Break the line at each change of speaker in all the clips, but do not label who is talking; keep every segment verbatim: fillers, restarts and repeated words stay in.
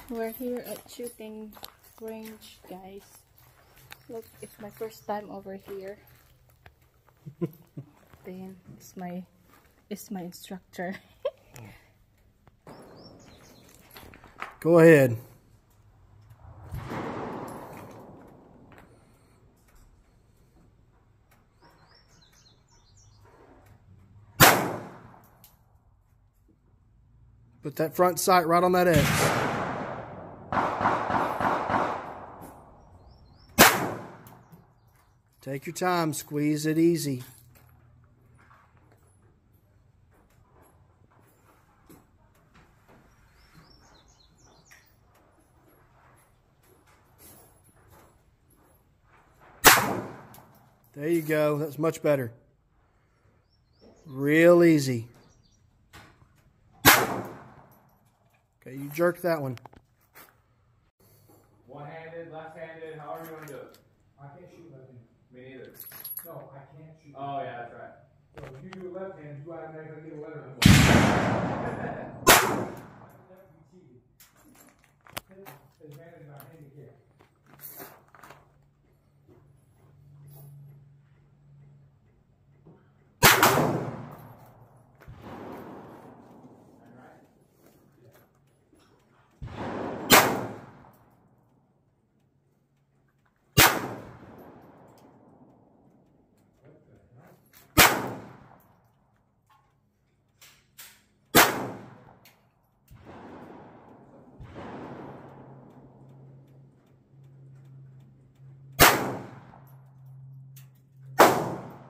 We're here at shooting range, guys. Look, it's my first time over here. Then it's my it's my instructor.
Go ahead. Put that front sight right on that edge. Take your time, squeeze it easy. There you go, that's much better. Real easy. Okay, you jerk that one.
One-handed, left-handed, however you want to do it.
I can't shoot left-handed.
Me neither.
No, I can't shoot.
Oh, yeah, that's right.
So if you do it left-handed, you automatically get a letter. Advantage of our handicap.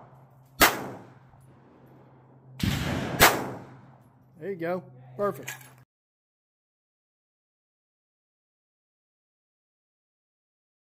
There you go. Perfect.